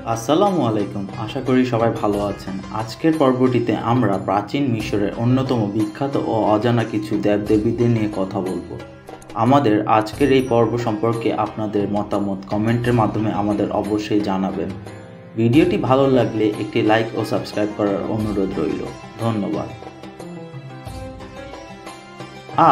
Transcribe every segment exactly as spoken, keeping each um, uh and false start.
আসসালামু আলাইকুম। আশা করি সবাই ভালো আছেন। আজকের পর্বটিতে আমরা প্রাচীন মিশরের অন্যতম বিখ্যাত ও অজানা কিছু দেবদেবীদের নিয়ে কথা বলবো। আমাদের আজকের এই পর্ব সম্পর্কে আপনাদের মতামত কমেন্টের মাধ্যমে আমাদের অবশ্যই জানাবেন। ভিডিওটি ভালো লাগলে একটি লাইক ও সাবস্ক্রাইব করার অনুরোধ রইল। ধন্যবাদ। আ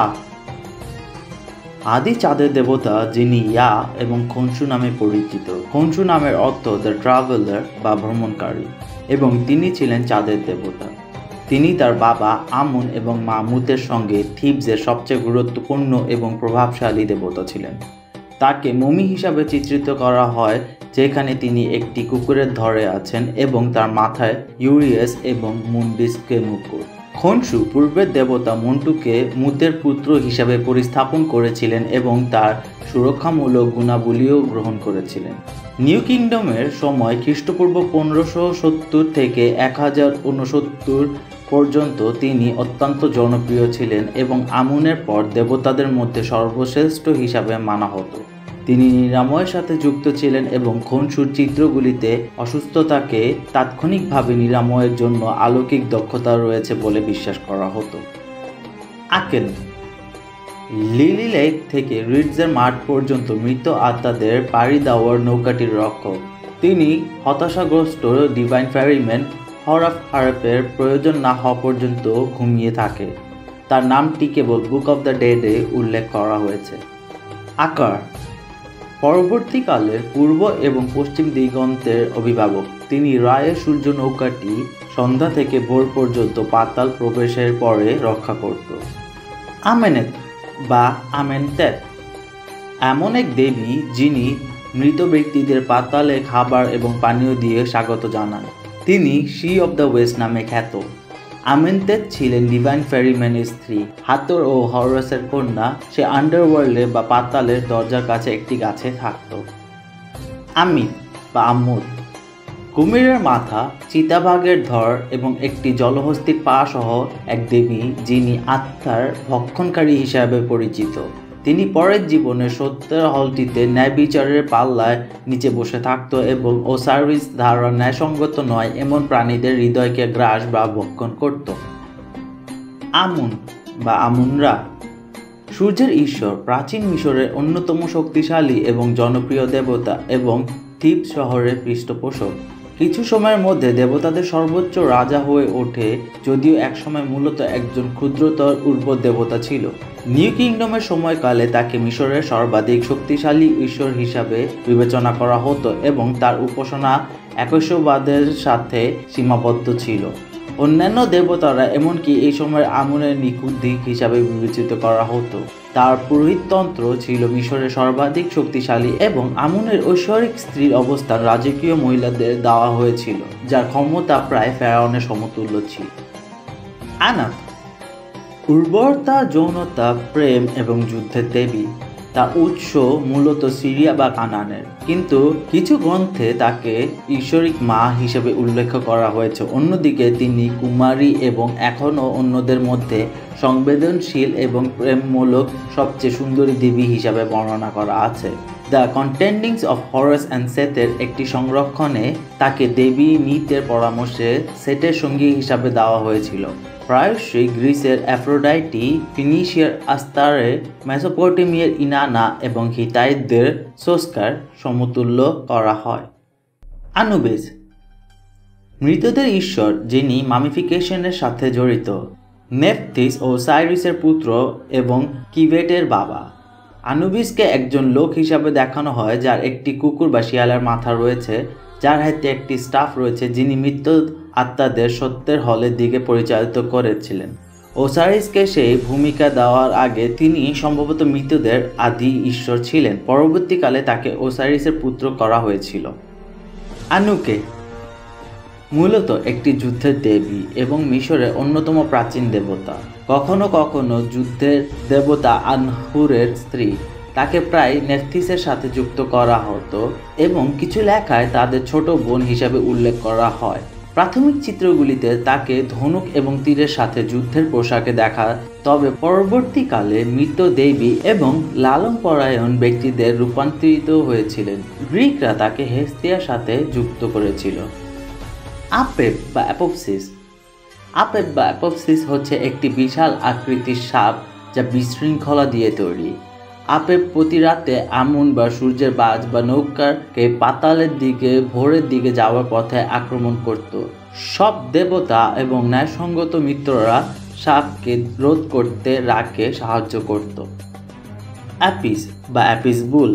আদি চাঁদের দেবতা যিনি ইয়া এবং খনসু নামে পরিচিত। খনসু নামের অর্থ দ্য ট্রাভেলার বা ভ্রমণকারী, এবং তিনি ছিলেন চাঁদের দেবতা। তিনি তার বাবা আমুন এবং মা মুতের সঙ্গে থিবসের সবচেয়ে গুরুত্বপূর্ণ এবং প্রভাবশালী দেবতা ছিলেন। তাকে মমি হিসাবে চিত্রিত করা হয়, যেখানে তিনি একটি কুকুরের ধরে আছেন এবং তার মাথায় ইউরিয়াস এবং মুন্ডিসকে মুকুট। খনসু পূর্বের দেবতা মন্টুকে মুতের পুত্র হিসাবে পরিস্থাপন করেছিলেন এবং তার সুরক্ষামূলক গুণাবলীও গ্রহণ করেছিলেন। নিউ কিংডমের সময় খ্রিস্টপূর্ব পনেরোশো সত্তর থেকে এক হাজার ঊনসত্তর পর্যন্ত তিনি অত্যন্ত জনপ্রিয় ছিলেন এবং আমুনের পর দেবতাদের মধ্যে সর্বশ্রেষ্ঠ হিসাবে মানা হতো। তিনি নিরাময়ের সাথে যুক্ত ছিলেন এবং খনসুর চিত্রগুলিতে অসুস্থতাকে তাৎক্ষণিকভাবে নিরাময়ের জন্য অলৌকিক দক্ষতা রয়েছে বলে বিশ্বাস করা হতো। আকেন লিলি লেক থেকে রিডসের মাঠ পর্যন্ত মৃত আত্মাদের পাড়ি দেওয়ার নৌকাটির রক্ষক। তিনি হতাশাগ্রস্ত ডিভাইন ফেরিম্যান হরফ হারফের প্রয়োজন না হওয়া পর্যন্ত ঘুমিয়ে থাকে। তার নামটি কেবল বুক অব দ্য ডেডে উল্লেখ করা হয়েছে। আকার পরবর্তীকালের পূর্ব এবং পশ্চিম দিগন্তের অভিভাবক। তিনি রায়ের সূর্য নৌকাটি সন্ধ্যা থেকে ভোর পর্যন্ত পাতাল প্রবেশের পরে রক্ষা করত। আমেনেত বা আমেনতেত এমন এক দেবী যিনি মৃত ব্যক্তিদের পাতালে খাবার এবং পানীয় দিয়ে স্বাগত জানান। তিনি শি অব দ্য ওয়েস্ট নামে খ্যাত। আমেনতেত ছিলেন ডিভাইন ফেরিম্যানের স্ত্রী, হাতর ও হরসের কন্যা। সে আন্ডারওয়ার্ল্ডে বা পাতালের দরজার কাছে একটি গাছে থাকত। আমিত বা আম্মুত কুমিরের মাথা, চিতাবাঘের ধর এবং একটি জলহস্তির পা সহ এক দেবী যিনি আত্মার ভক্ষণকারী হিসাবে পরিচিত। তিনি পরের জীবনের সত্যের হলটিতে ন্যায় বিচারের পাল্লায় নিচে বসে থাকত এবং ওসাইরিস ধারা ন্যায়সঙ্গত নয় এমন প্রাণীদের হৃদয়কে গ্রাস বা ভক্ষণ করত। আমুন বা আমুনরা সূর্যের ঈশ্বর, প্রাচীন মিশরের অন্যতম শক্তিশালী এবং জনপ্রিয় দেবতা এবং থিবস শহরের পৃষ্ঠপোষক। কিছু সময়ের মধ্যে দেবতাদের সর্বোচ্চ রাজা হয়ে ওঠে, যদিও একসময় মূলত একজন ক্ষুদ্রতর উর্বর দেবতা ছিল। নিউ কিংডমের সময়কালে তাকে মিশরের সর্বাধিক শক্তিশালী ঈশ্বর হিসাবে বিবেচনা করা হতো এবং তার উপাসনা একস্ববাদের সাথে সীমাবদ্ধ ছিল। অন্যান্য দেবতারা, এমনকি এই সময়ের আমুনের নিখুঁত দিক হিসাবে বিবেচিত করা হতো। তার পুরোহিততন্ত্র ছিল মিশরের সর্বাধিক শক্তিশালী এবং আমুনের ঐশ্বরিক স্ত্রীর অবস্থান রাজকীয় মহিলাদের দেওয়া হয়েছিল, যার ক্ষমতা প্রায় ফেরাউনের সমতুল্য ছিল। আনাত উর্বরতা, যৌনতা, প্রেম এবং যুদ্ধের দেবী। তার উৎস মূলত সিরিয়া বা কানানের, কিন্তু কিছু গ্রন্থে তাকে ঈশ্বরিক মা হিসেবে উল্লেখ করা হয়েছে। অন্যদিকে তিনি কুমারী এবং এখনও অন্যদের মধ্যে সংবেদনশীল এবং প্রেমমূলক সবচেয়ে সুন্দরী দেবী হিসাবে বর্ণনা করা আছে। The contendings of Horus and সেথের একটি সংরক্ষণে তাকে দেবী নিতের পরামর্শে সেটের সঙ্গী হিসাবে দেওয়া হয়েছিল। প্রায়শই গ্রিসের অ্যাফ্রোডাইটি, ফিনিশিয়ার আস্তারে, মেসোপটেমিয়ার ইনানা এবং হিতাইটদের সোস্কার সমতুল্য করা হয়। আনুবিস মৃতদের ঈশ্বর, যিনি মামিফিকেশনের সাথে জড়িত। নেফথিস ও সাইরিসের পুত্র এবং কিভেটের বাবা। আনুবিসকে একজন লোক হিসাবে দেখানো হয় যার একটি কুকুর বা শিয়ালের মাথা রয়েছে, যার হাতে একটি স্টাফ রয়েছে, যিনি মৃত আত্মাদের সত্যের হলের দিকে পরিচালিত করেছিলেন। ওসারিসকে সেই ভূমিকা দেওয়ার আগে তিনি সম্ভবত মৃতদের আদি ঈশ্বর ছিলেন। পরবর্তীকালে তাকে ওসারিসের পুত্র করা হয়েছিল। আনুকে মূলত একটি যুদ্ধের দেবী এবং মিশরের অন্যতম প্রাচীন দেবতা। কখনো কখনো যুদ্ধের দেবতা আনহুরের স্ত্রী। তাকে প্রায় নেফথিসের সাথে যুক্ত করা হতো এবং কিছু লেখায় তাদের ছোট বোন হিসাবে উল্লেখ করা হয়। প্রাথমিক চিত্রগুলিতে তাকে ধনুক এবং তীরের সাথে যুদ্ধের পোশাকে দেখা, তবে পরবর্তীকালে মৃত দেবী এবং লালন পরায়ণ ব্যক্তিদের রূপান্তরিত হয়েছিলেন। গ্রিকরা তাকে হেস্তিয়ার সাথে যুক্ত করেছিল। আপেপ বা অ্যাপোপসিস। আপেপ বা অ্যাপোপসিস হচ্ছে একটি বিশাল আকৃতির সাপ যা বিশৃঙ্খলা দিয়ে তৈরি। আপেপ প্রতি রাতে আমুন বা সূর্যের বাজ বা নৌকাকে পাতালের দিকে ভোরের দিকে যাওয়ার পথে আক্রমণ করত। সব দেবতা এবং ন্যায়সঙ্গত মিত্ররা সাপকে রোধ করতে রাকে সাহায্য করত। অ্যাপিস বা অ্যাপিস বুল।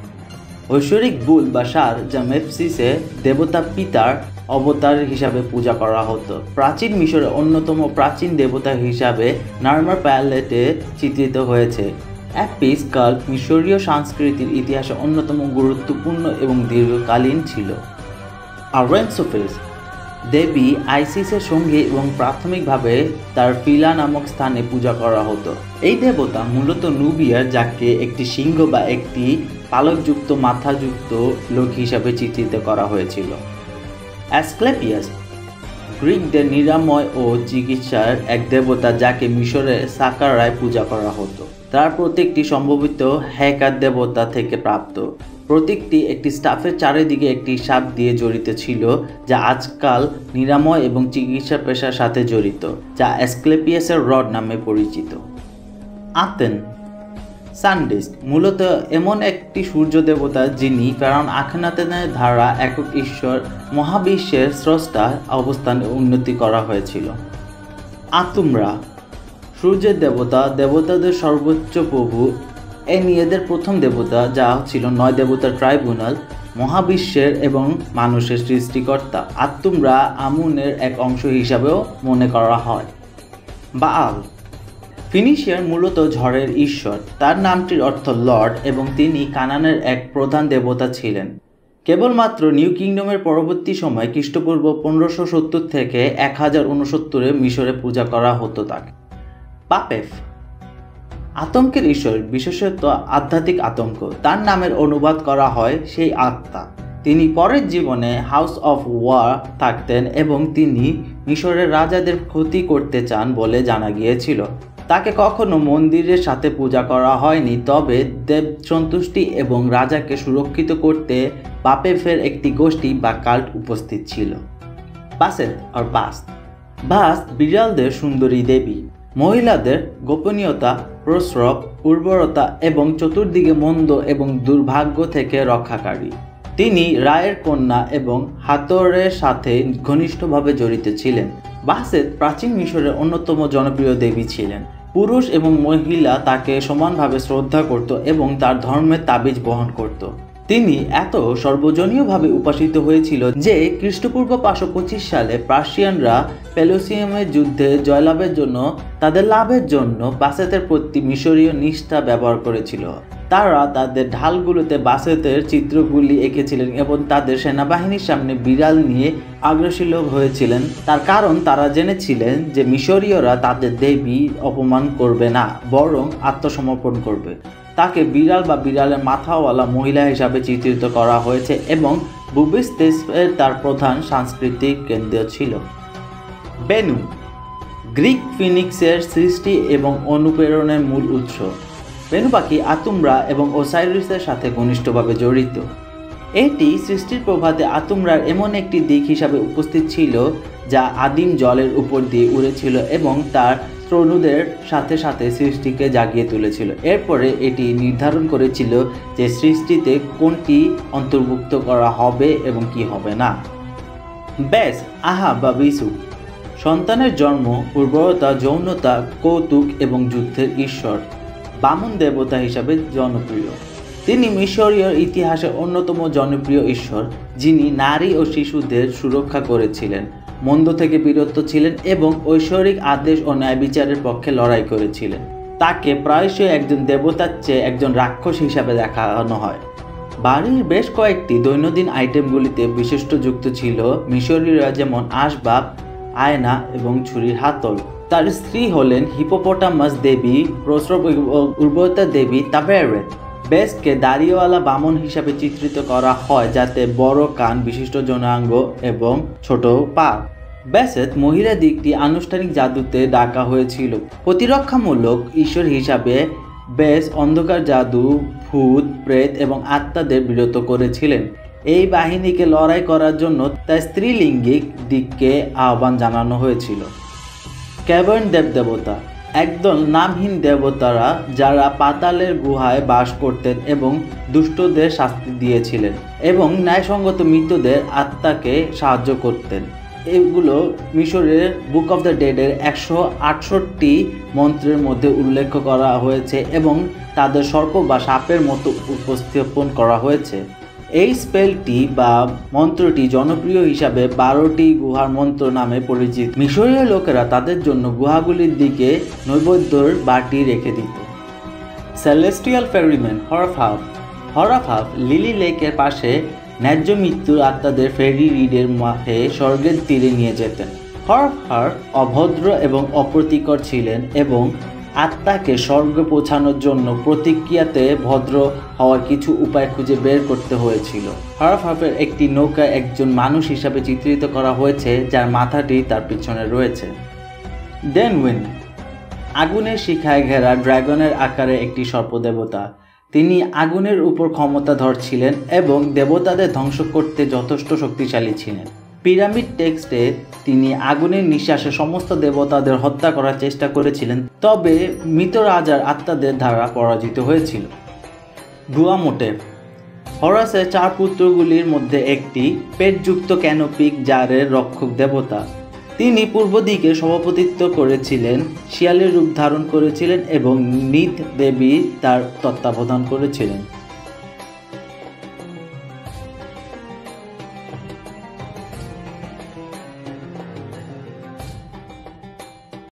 ঐশ্বরিক বুল বা ষাঁড় যা মেফসিসে দেবতা পিতার অবতার হিসাবে পূজা করা হতো। প্রাচীন মিশরের অন্যতম প্রাচীন দেবতা হিসাবে নার্মার প্যালেটে চিত্রিত হয়েছে। অ্যাপিস কাল্ট মিশরীয় সংস্কৃতির ইতিহাসে অন্যতম গুরুত্বপূর্ণ এবং দীর্ঘকালীন ছিল। আরেনসোফিস দেবী আইসিসের সঙ্গে এবং প্রাথমিকভাবে তার ফিলা নামক স্থানে পূজা করা হতো। এই দেবতা মূলত নুবিয়ার, যাকে একটি সিংহ বা একটি পালকযুক্ত মাথাযুক্ত লোক হিসাবে চিত্রিত করা হয়েছিল। অ্যাসক্লেপিয়াস গ্রিকদের নিরাময় ও চিকিৎসার এক দেবতা, যাকে মিশরের সাকারায় পূজা করা হতো। তার প্রতীকটি সম্ভবত হেকার দেবতা থেকে প্রাপ্ত। প্রতীকটি একটি স্টাফের চারিদিকে একটি সাপ দিয়ে জড়িত ছিল, যা আজকাল নিরাময় এবং চিকিৎসা পেশার সাথে জড়িত, যা অ্যাসক্লেপিয়াসের রড নামে পরিচিত। আতেন সানডিস্ক মূলত এমন একটি সূর্য দেবতা যিনি ফেরাউন আখেনাতেনের দ্বারা একক ঈশ্বর মহাবিশ্বের স্রষ্টা অবস্থানে উন্নতি করা হয়েছিল। আতুমরা সূর্যের দেবতা, দেবতাদের সর্বোচ্চ প্রভু, এনিয়েদের প্রথম দেবতা, যা ছিল নয় দেবতার ট্রাইব্যুনাল, মহাবিশ্বের এবং মানুষের সৃষ্টিকর্তা। আতুমরা আমুনের এক অংশ হিসাবেও মনে করা হয়। বাআল ফিনিশিয়ার মূলত ঝড়ের ঈশ্বর। তার নামটির অর্থ লর্ড এবং তিনি কানানের এক প্রধান দেবতা ছিলেন। কেবলমাত্র নিউ কিংডমের পরবর্তী সময় খ্রিস্টপূর্ব পনেরোশো সত্তর থেকে এক হাজার উনসত্তরে মিশরে পূজা করা হতো তাকে। পাপেফ আতঙ্কের ঈশ্বর, বিশেষত আধ্যাত্মিক আতঙ্ক। তার নামের অনুবাদ করা হয় সেই আত্মা। তিনি পরের জীবনে হাউস অফ ওয়ার থাকতেন এবং তিনি মিশরের রাজাদের ক্ষতি করতে চান বলে জানা গিয়েছিল। তাকে কখনো মন্দিরের সাথে পূজা করা হয়নি, তবে দেব সন্তুষ্টি এবং রাজাকে সুরক্ষিত করতে পাপেফের একটি গোষ্ঠী বা কাল্ট উপস্থিত ছিল। বাসেত আর বাস্ত বাস্ত বিড়ালদের সুন্দরী দেবী, মহিলাদের গোপনীয়তা, প্রস্রব, উর্বরতা এবং চতুর্দিকে মন্দ এবং দুর্ভাগ্য থেকে রক্ষাকারী। তিনি রায়ের কন্যা এবং হাতরের সাথে ঘনিষ্ঠভাবে জড়িত ছিলেন। বাসেত প্রাচীন মিশরের অন্যতম জনপ্রিয় দেবী ছিলেন। পুরুষ এবং মহিলা তাকে সমানভাবে শ্রদ্ধা করত এবং তার ধর্মের তাবিজ বহন করত। তিনি এত সর্বজনীয়ভাবে উপাসিত হয়েছিল যে খ্রিস্টপূর্ব পাঁচশো পঁচিশ সালে পার্সিয়ানরা পেলোসিয়ামের যুদ্ধে জয়লাভের জন্য তাদের লাভের জন্য বাসেতের প্রতি মিশরীয় নিষ্ঠা ব্যবহার করেছিল। তারা তাদের ঢালগুলোতে বাসেতের চিত্রগুলি এঁকেছিলেন এবং তাদের সেনাবাহিনীর সামনে বিড়াল নিয়ে অগ্রসর হয়েছিলেন। তার কারণ তারা জেনেছিলেন যে মিশরীয়রা তাদের দেবী অপমান করবে না, বরং আত্মসমর্পণ করবে। তাকে বিড়াল বা বিড়ালের মাথাওয়ালা মহিলা হিসাবে চিত্রিত করা হয়েছে এবং বুবিস্তেসের তার প্রধান সাংস্কৃতিক কেন্দ্র ছিল। বেনু গ্রিক ফিনিক্সের সৃষ্টি এবং অনুপ্রেরণের মূল উৎস। বেনু পাখি আতুমরা এবং ওসাইরিসের সাথে ঘনিষ্ঠভাবে জড়িত। এটি সৃষ্টির প্রভাতে আতুমরার এমন একটি দিক হিসাবে উপস্থিত ছিল যা আদিম জলের উপর দিয়ে উড়েছিল এবং তার তরুণদের সাথে সাথে সৃষ্টিকে জাগিয়ে তুলেছিল। এরপরে এটি নির্ধারণ করেছিল যে সৃষ্টিতে কোনটি অন্তর্ভুক্ত করা হবে এবং কি হবে না। বেস আহা বা বিসু সন্তানের জন্ম, উর্বরতা, যৌনতা, কৌতুক এবং যুদ্ধের ঈশ্বর। বামন দেবতা হিসাবে জনপ্রিয়। তিনি মিশরীয় ইতিহাসে অন্যতম জনপ্রিয় ঈশ্বর, যিনি নারী ও শিশুদের সুরক্ষা করেছিলেন, মন্দ থেকে বিরত ছিলেন এবং ঐশ্বরিক আদেশ ও ন্যায় বিচারের পক্ষে লড়াই করেছিলেন। তাকে প্রায়শই একজন দেবতার চেয়ে একজন রাক্ষস হিসাবে দেখানো হয়। বাড়ির বেশ কয়েকটি দৈনন্দিন আইটেমগুলিতে বিশিষ্ট যুক্ত ছিল মিশরীয়রা, যেমন আসবাব, আয়না এবং ছুরির হাতল। তার স্ত্রী হলেন হিপোপোটামাস দেবী, প্রস্রব উর্বরতা দেবী তাবেরেত। বেসকে দাড়িওয়ালা বামন হিসাবে চিত্রিত করা হয়, যাতে বড় কান, বিশিষ্ট যৌনাঙ্গ এবং ছোট পা। বেসেথ মহিলা দিকটি আনুষ্ঠানিক জাদুতে ডাকা হয়েছিল। প্রতিরক্ষামূলক ঈশ্বর হিসাবে বেস অন্ধকার জাদু, ভূত, প্রেত এবং আত্মাদের বিরত করেছিলেন। এই বাহিনীকে লড়াই করার জন্য তার স্ত্রীলিঙ্গিক দিককে আহ্বান জানানো হয়েছিল। ক্যাভার্ন দেবদেবতা একদল নামহীন দেবতারা যারা পাতালের গুহায় বাস করতেন এবং দুষ্টদের শাস্তি দিয়েছিলেন এবং ন্যায়সঙ্গত মৃতদের আত্মাকে সাহায্য করতেন। এগুলো মিশরের বুক অফ দ্য ডেডের একশো আটষট্টি মন্ত্রের মধ্যে উল্লেখ করা হয়েছে এবং তাদের সর্প বা সাপের মতো উপস্থাপন করা হয়েছে। এই স্পেলটি বা মন্ত্রটি জনপ্রিয় হিসাবে বারোটি গুহার মন্ত্র নামে পরিচিত। মিশরীয় লোকেরা তাদের জন্য গুহাগুলির দিকে নৈবেদ্যর বাটি রেখে দিত। সেলেস্টিয়াল ফেরিম্যান হরফহাফ হরফহাফ লিলি লেকের পাশে ন্যায্য মৃত্যুর আত্মাদের ফেরি রিডের মাঠে স্বর্গের তীরে নিয়ে যেতেন। হরফহাফ অভদ্র এবং অপ্রতিকর ছিলেন এবং আত্মাকে স্বর্গে পৌঁছানোর জন্য প্রতিক্রিয়াতে ভদ্র হওয়ার কিছু উপায় খুঁজে বের করতে হয়েছিল। হরফহাফের একটি নৌকা একজন মানুষ হিসাবে চিত্রিত করা হয়েছে, যার মাথাটি তার পিছনে রয়েছে। ডেনউইন আগুনের শিখায় ঘেরা ড্রাগনের আকারে একটি সর্পদেবতা। তিনি আগুনের উপর ক্ষমতাধর ছিলেন এবং দেবতাদের ধ্বংস করতে যথেষ্ট শক্তিশালী ছিলেন। পিরামিড টেক্সটে তিনি আগুনের নিঃশ্বাসে সমস্ত দেবতাদের হত্যা করার চেষ্টা করেছিলেন, তবে মৃত রাজার আত্মাদের দ্বারা পরাজিত হয়েছিল। ডুয়ামোটেপ হরাসের চার পুত্রগুলির মধ্যে একটি, পেটযুক্ত ক্যানোপিক জারের রক্ষক দেবতা। তিনি পূর্ব দিকে সভাপতিত্ব করেছিলেন, শিয়ালের রূপ ধারণ করেছিলেন এবং নিধ দেবী তার তত্ত্বাবধান করেছিলেন।